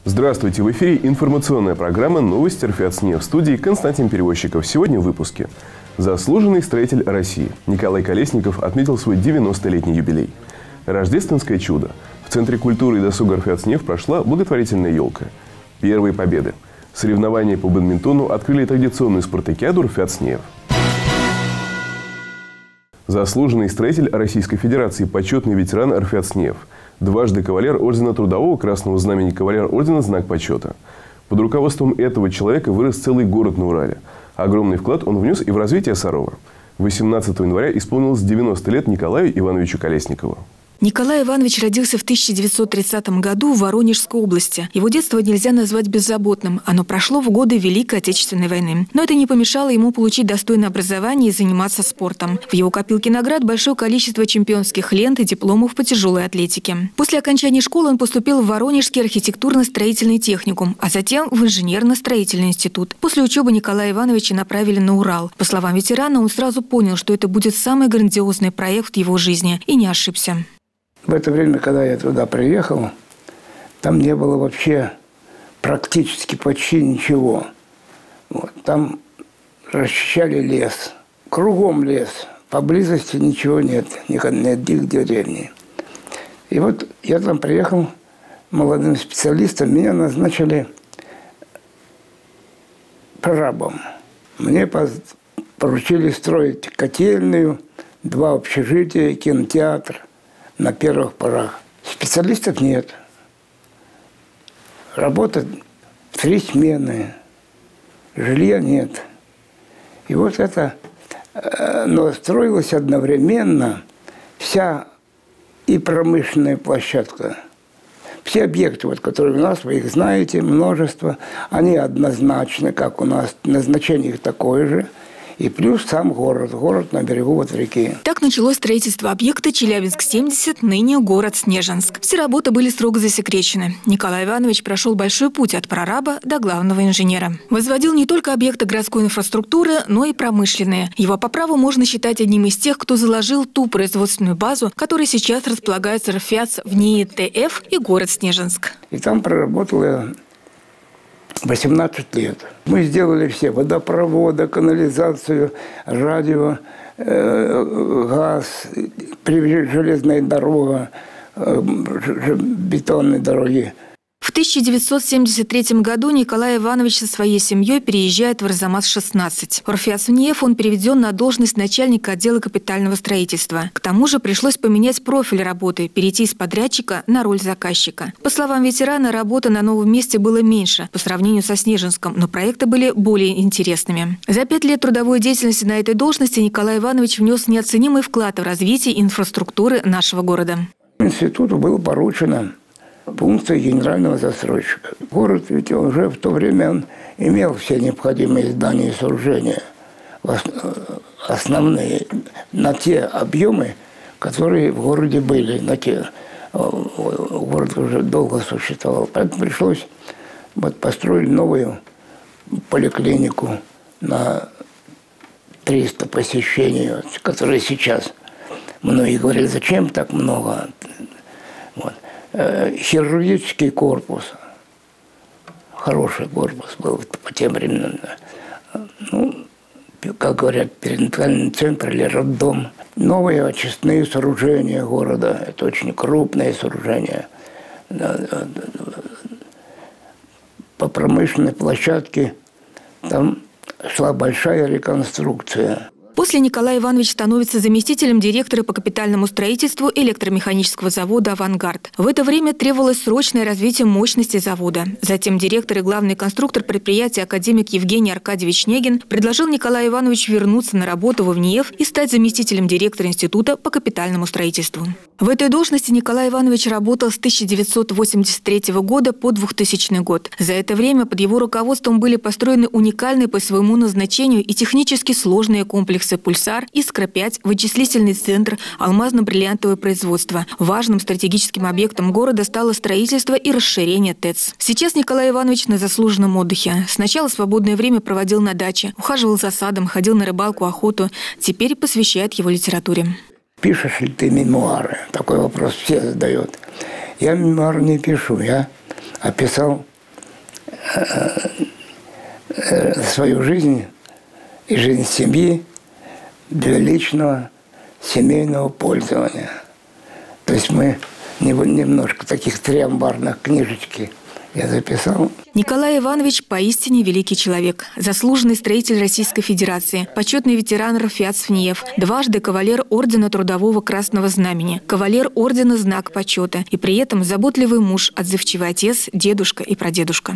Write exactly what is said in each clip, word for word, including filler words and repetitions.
Здравствуйте! В эфире информационная программа «Новости эр эф и СНИ». В студии Константин Перевозчиков. Сегодня в выпуске. Заслуженный строитель России Николай Колесников отметил свой девяностолетний юбилей. Рождественское чудо. В Центре культуры и досуга эр эф и СНИ прошла благотворительная елка. Первые победы. Соревнования по бадминтону открыли традиционную спартакиаду эр эф и СНИ. Заслуженный строитель Российской Федерации, почетный ветеран эр эф и СНИ. Дважды кавалер Ордена Трудового Красного Знамени, кавалер Ордена Знак Почета. Под руководством этого человека вырос целый город на Урале. Огромный вклад он внес и в развитие Сарова. восемнадцатого января исполнилось девяносто лет Николаю Ивановичу Колесникову. Николай Иванович родился в тысяча девятьсот тридцатом году в Воронежской области. Его детство нельзя назвать беззаботным. Оно прошло в годы Великой Отечественной войны. Но это не помешало ему получить достойное образование и заниматься спортом. В его копилке наград большое количество чемпионских лент и дипломов по тяжелой атлетике. После окончания школы он поступил в Воронежский архитектурно-строительный техникум, а затем в инженерно-строительный институт. После учебы Николая Ивановича направили на Урал. По словам ветерана, он сразу понял, что это будет самый грандиозный проект в его жизни, и не ошибся. В это время, когда я туда приехал, там не было вообще практически почти ничего. Вот. Там расчищали лес. Кругом лес. Поблизости ничего нет. Никаких деревни. И вот я там приехал молодым специалистом. Меня назначили прорабом. Мне поручили строить котельную, два общежития, кинотеатр. На первых порах. Специалистов нет. Работа три смены. Жилья нет. И вот это... Но строилась одновременно вся и промышленная площадка. Все объекты, вот, которые у нас, вы их знаете, множество, они однозначны, как у нас, назначение их такое же. И плюс сам город, город на берегу вот реки. Так началось строительство объекта Челябинск-семьдесят, ныне город Снежинск. Все работы были строго засекречены. Николай Иванович прошел большой путь от прораба до главного инженера. Возводил не только объекты городской инфраструктуры, но и промышленные. Его по праву можно считать одним из тех, кто заложил ту производственную базу, которая сейчас располагается эр эф и эй в НИИ тэ эф и город Снежинск. И там проработал я восемнадцать лет. Мы сделали все: водопроводы, канализацию, радио, э, газ, железная дорога, э, бетонные дороги. В тысяча девятьсот семьдесят третьем году Николай Иванович со своей семьей переезжает в Арзамас шестнадцать. В эр эф и СНИ он переведен на должность начальника отдела капитального строительства. К тому же пришлось поменять профиль работы, перейти из подрядчика на роль заказчика. По словам ветерана, работы на новом месте было меньше по сравнению со Снежинском, но проекты были более интересными. За пять лет трудовой деятельности на этой должности Николай Иванович внес неоценимый вклад в развитие инфраструктуры нашего города. Институту было поручено функция генерального застройщика. Город ведь уже в то время он имел все необходимые здания и сооружения, основные, на те объемы, которые в городе были. На те, город уже долго существовал. Поэтому пришлось вот, построить новую поликлинику на триста посещений, которые сейчас. Многие говорят, зачем так много? Вот. Хирургический корпус. Хороший корпус был по тем временам. Ну, как говорят, перинатальный центр или роддом. Новые очистные сооружения города. Это очень крупные сооружения. По промышленной площадке там шла большая реконструкция. После Николай Иванович становится заместителем директора по капитальному строительству электромеханического завода «Авангард». В это время требовалось срочное развитие мощности завода. Затем директор и главный конструктор предприятия академик Евгений Аркадьевич Негин предложил Николаю Ивановичу вернуться на работу в ВНИЭФ и стать заместителем директора института по капитальному строительству. В этой должности Николай Иванович работал с тысяча девятьсот восемьдесят третьего года по двухтысячный год. За это время под его руководством были построены уникальные по своему назначению и технически сложные комплексы «Пульсар» и «Искра пять», вычислительный центр, алмазно-бриллиантовое производство. Важным стратегическим объектом города стало строительство и расширение ТЭЦ. Сейчас Николай Иванович на заслуженном отдыхе. Сначала свободное время проводил на даче, ухаживал за садом, ходил на рыбалку, охоту. Теперь посвящает его литературе. Пишешь ли ты мемуары? Такой вопрос все задают. Я мемуары не пишу. Я описал свою жизнь и жизнь семьи для личного семейного пользования. То есть мы немножко таких три амбарных книжечки я записал. Николай Иванович поистине великий человек. Заслуженный строитель Российской Федерации, почетный ветеран РФЯЦ-ФНИЕФ, дважды кавалер Ордена Трудового Красного Знамени, кавалер Ордена Знак Почета и при этом заботливый муж, отзывчивый отец, дедушка и прадедушка.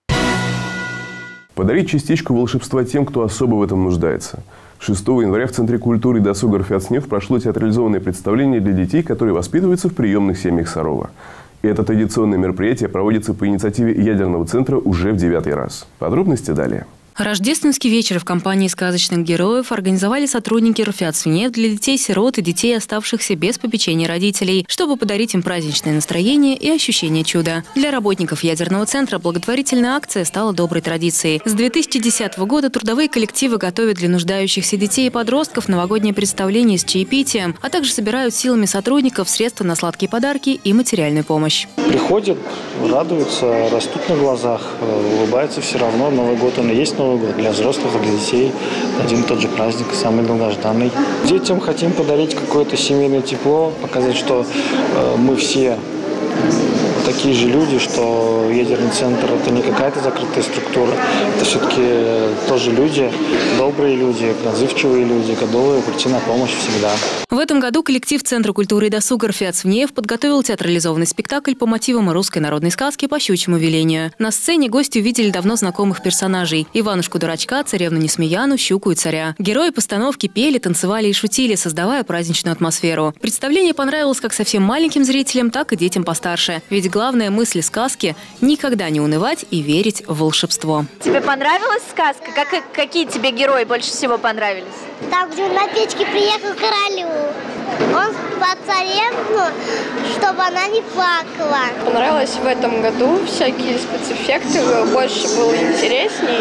Подарить частичку волшебства тем, кто особо в этом нуждается. шестого января в Центре культуры и досуга РФЯЦ-ФНИЕФ прошло театрализованное представление для детей, которые воспитываются в приемных семьях Сарова. Это традиционное мероприятие проводится по инициативе Ядерного центра уже в девятый раз. Подробности далее. Рождественский вечер в компании сказочных героев организовали сотрудники РФЯЦ-ФНИЕФ для детей-сирот и детей, оставшихся без попечения родителей, чтобы подарить им праздничное настроение и ощущение чуда. Для работников Ядерного центра благотворительная акция стала доброй традицией. С две тысячи десятого года трудовые коллективы готовят для нуждающихся детей и подростков новогоднее представление с чаепитием, а также собирают силами сотрудников средства на сладкие подарки и материальную помощь. Приходят, радуются, растут на глазах, улыбаются все равно. Новый год он и есть Новый год. Для взрослых, для детей один и тот же праздник, самый долгожданный. Детям хотим подарить какое-то семейное тепло, показать, что э, мы все такие же люди, что Ядерный центр – это не какая-то закрытая структура, это все-таки тоже люди, добрые люди, отзывчивые люди, готовые прийти на помощь всегда. В этом году коллектив Центра культуры и досуга РФЯЦ-ФНИЕФ подготовил театрализованный спектакль по мотивам русской народной сказки «По щучьему велению». На сцене гости увидели давно знакомых персонажей – Иванушку-дурачка, царевну Несмеяну, Щуку и царя. Герои постановки пели, танцевали и шутили, создавая праздничную атмосферу. Представление понравилось как совсем маленьким зрителям, так и детям постарше. Ведь главная мысль сказки – никогда не унывать и верить в волшебство. Тебе понравилась сказка? Как, какие тебе герои больше всего понравились? Там, где он на печке приехал к королю. Он спас царевну, чтобы она не плакала. Понравилось в этом году всякие спецэффекты, больше было интересней.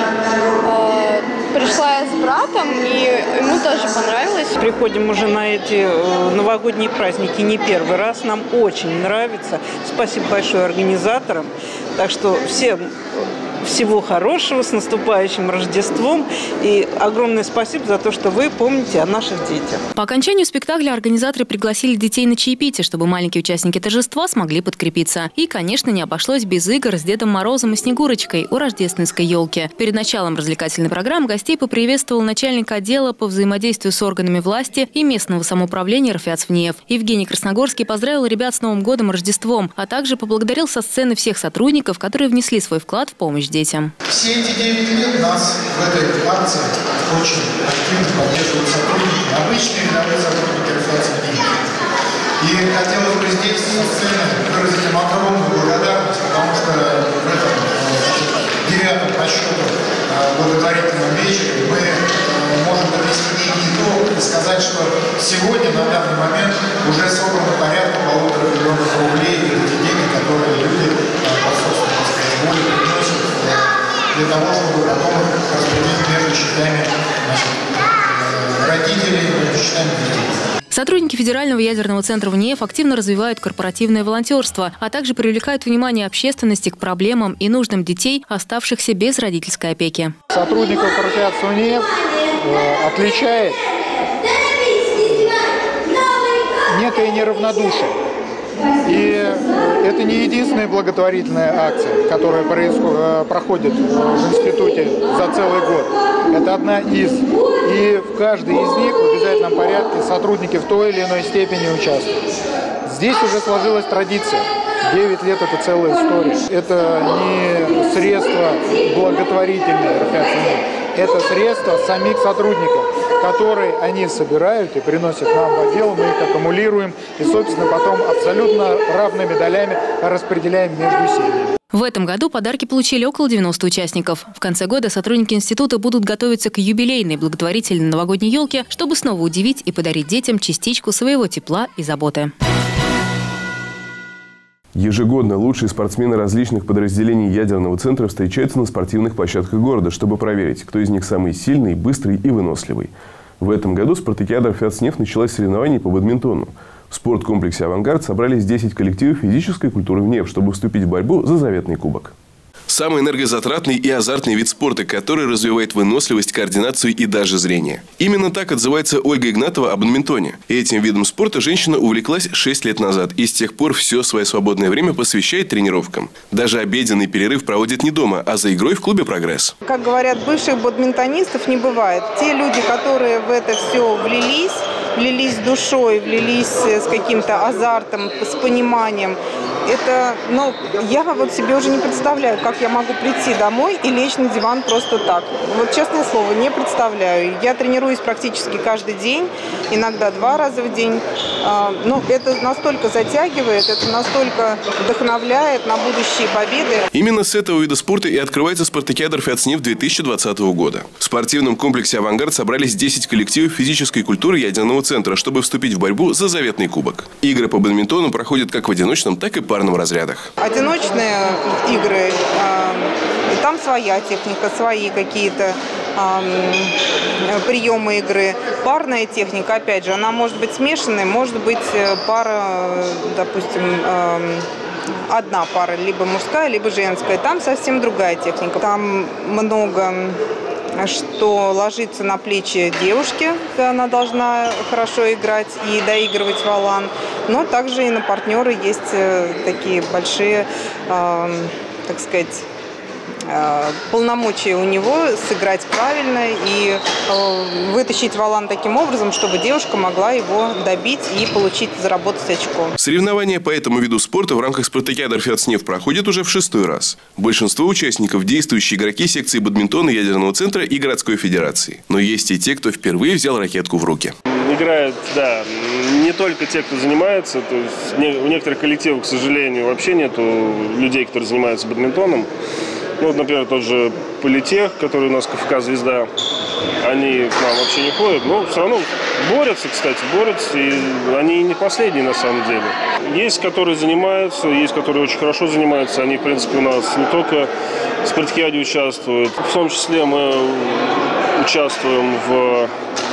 Пришла я с братом, и ему тоже понравилось. Приходим уже на эти новогодние праздники не первый раз. Нам очень нравится. Спасибо большое организаторам. Так что всем всего хорошего, с наступающим Рождеством. И огромное спасибо за то, что вы помните о наших детях. По окончанию спектакля организаторы пригласили детей на чаепитие, чтобы маленькие участники торжества смогли подкрепиться. И, конечно, не обошлось без игр с Дедом Морозом и Снегурочкой у рождественской елки. Перед началом развлекательной программы гостей поприветствовал начальник отдела по взаимодействию с органами власти и местного самоуправления РФЯЦ-ФНИЕФ. Евгений Красногорский поздравил ребят с Новым годом и Рождеством, а также поблагодарил со сцены всех сотрудников, которые внесли свой вклад в помощь детям. Все эти девять лет нас в этой акции очень активно поддерживают сотрудники, обычные рядовые сотрудники РФЯЦ-ФНИЕФ. И хотелось бы здесь со сцены выразить им огромную благодарность, потому что в этом девятом по счету благотворительном вечере мы можем подвести некий итог и сказать, что сегодня, на данный момент, уже собрано порядка полутора миллионов рублей, и эти деньги, которые люди по собственной воле приносят для того, чтобы потом распределить между счетами родителей, между счетами детей. Сотрудники Федерального ядерного центра ВНИЕФ активно развивают корпоративное волонтерство, а также привлекают внимание общественности к проблемам и нуждам детей, оставшихся без родительской опеки. Сотрудников РФЯЦ-ФНИЕФ отличает некое неравнодушие. И это не единственная благотворительная акция, которая проходит в институте за целый год. Это одна из. И в каждой из них в обязательном порядке сотрудники в той или иной степени участвуют. Здесь уже сложилась традиция. девять лет – это целая история. Это не средства благотворительные РФЯЦ-ФНИЕФ. Это средства самих сотрудников, которые они собирают и приносят нам в отдел, мы их аккумулируем и, собственно, потом абсолютно равными долями распределяем между семьями. В этом году подарки получили около девяноста участников. В конце года сотрудники института будут готовиться к юбилейной благотворительной новогодней елке, чтобы снова удивить и подарить детям частичку своего тепла и заботы. Ежегодно лучшие спортсмены различных подразделений Ядерного центра встречаются на спортивных площадках города, чтобы проверить, кто из них самый сильный, быстрый и выносливый. В этом году спартакиада РФЯЦ-ФНИЕФ началась с соревнований по бадминтону. В спорткомплексе «Авангард» собрались десять коллективов физической культуры ВНИЕФ, чтобы вступить в борьбу за заветный кубок. Самый энергозатратный и азартный вид спорта, который развивает выносливость, координацию и даже зрение. Именно так отзывается Ольга Игнатова об бадминтоне. Этим видом спорта женщина увлеклась шесть лет назад и с тех пор все свое свободное время посвящает тренировкам. Даже обеденный перерыв проводит не дома, а за игрой в клубе «Прогресс». Как говорят, бывших бадминтонистов не бывает. Те люди, которые в это все влились, влились душой, влились с каким-то азартом, с пониманием. Это, ну, я вот себе уже не представляю, как я могу прийти домой и лечь на диван просто так. Вот честное слово, не представляю. Я тренируюсь практически каждый день, иногда два раза в день. Но это настолько затягивает, это настолько вдохновляет на будущие победы. Именно с этого вида спорта и открывается спартакиада РФЯЦ-НЕФТ две тысячи двадцатого года. В спортивном комплексе «Авангард» собрались десять коллективов физической культуры ядерного центра, чтобы вступить в борьбу за заветный кубок. Игры по бадминтону проходят как в одиночном, так и парном разрядах. Одиночные игры, э, там своя техника, свои какие-то э, приемы игры. Парная техника, опять же, она может быть смешанной, может быть пара, допустим, э, одна пара, либо мужская, либо женская. Там совсем другая техника. Там много что ложится на плечи девушки, она должна хорошо играть и доигрывать валан, но также и на партнера есть такие большие, э, так сказать, э, полномочия у него сыграть правильно и э, вытащить валан таким образом, чтобы девушка могла его добить и получить, заработать очко. Соревнования по этому виду спорта в рамках спартакиады РФЯЦ-НЕФТ проходят уже в шестой раз. Большинство участников – действующие игроки секции бадминтона ядерного центра и городской федерации. Но есть и те, кто впервые взял ракетку в руки. Играют, да, не только те, кто занимается. То есть у некоторых коллективов, к сожалению, вообще нету людей, которые занимаются бадминтоном. Ну, вот, например, тот же Политех, который у нас КФК «Звезда», они к нам вообще не ходят, но все равно борются, кстати, борются, и они не последние на самом деле. Есть, которые занимаются, есть, которые очень хорошо занимаются, они, в принципе, у нас не только в спартакиаде участвуют, в том числе мы участвуем в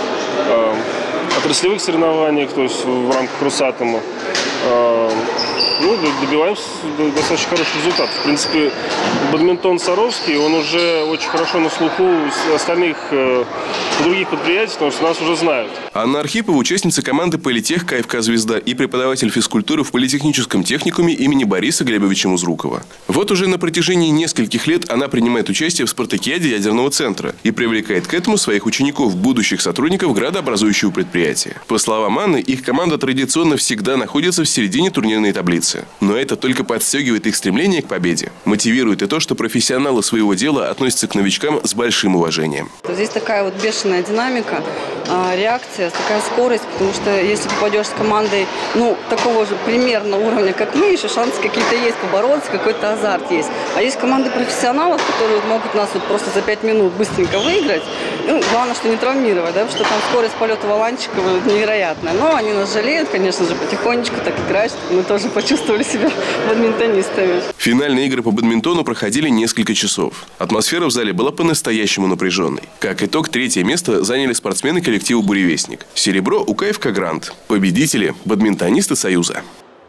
э, отраслевых соревнованиях, то есть в рамках Росатома. Э, Ну, добиваемся достаточно хороших результатов. В принципе, бадминтон Саровский, он уже очень хорошо на слуху с остальных э, других предприятий, потому что нас уже знают. Анна Архипова – участница команды Политех КФК «Звезда» и преподаватель физкультуры в политехническом техникуме имени Бориса Глебовича Музрукова. Вот уже на протяжении нескольких лет она принимает участие в спартакиаде ядерного центра и привлекает к этому своих учеников, будущих сотрудников градообразующего предприятия. По словам Анны, их команда традиционно всегда находится в середине турнирной таблицы. Но это только подстегивает их стремление к победе. Мотивирует и то, что профессионалы своего дела относятся к новичкам с большим уважением. Здесь такая вот бешеная динамика, реакция, такая скорость, потому что если попадешь с командой, ну, такого же примерно уровня, как мы, еще шансы какие-то есть побороться, какой-то азарт есть. А есть команды профессионалов, которые могут нас вот просто за пять минут быстренько выиграть. Ну, главное, что не травмировать, да, потому что там скорость полета валанчика невероятная. Но они нас жалеют, конечно же, потихонечку так играть, чтобы мы тоже почувствовали себя бадминтонистами. Финальные игры по бадминтону проходили несколько часов. Атмосфера в зале была по-настоящему напряженной. Как итог, третье место заняли спортсмены коллектива «Буревестник». Серебро у КФК «Грант». Победители – бадминтонисты Союза.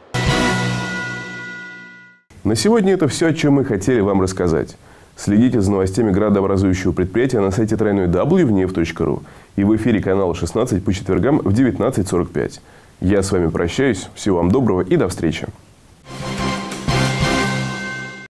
На сегодня это все, о чем мы хотели вам рассказать. Следите за новостями градообразующего предприятия на сайте дабл ю дабл ю дабл ю точка нефть точка ру и в эфире канала шестнадцать по четвергам в девятнадцать сорок пять. Я с вами прощаюсь. Всего вам доброго и до встречи.